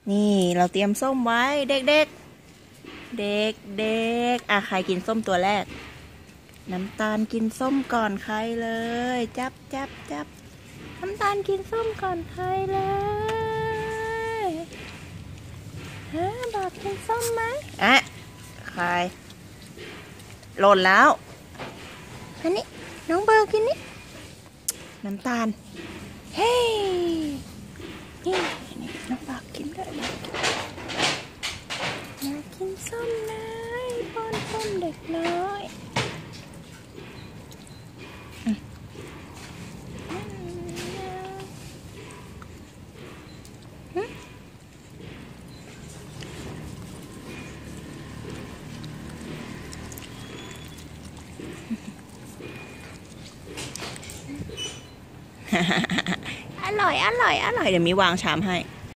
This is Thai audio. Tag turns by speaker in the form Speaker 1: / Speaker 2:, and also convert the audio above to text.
Speaker 1: นี่เราเตรียมส้มไว้เด็กๆเด็กๆใครกินส้มตัวแรกน้ำตาลกินส้มก่อนใครเลยจับน้ำตาลกินส้มก่อนใครเลยบอกกินส้มไหมใครหล่นแล้วอันนี้น้องเบอร์กินนี่น้ำตาลเฮ้นี่น้องปากกินได้เลยอยากกินส้มนะป้อนส้มเด็กน้อยอร่อยเดี๋ยวมีวางชามให้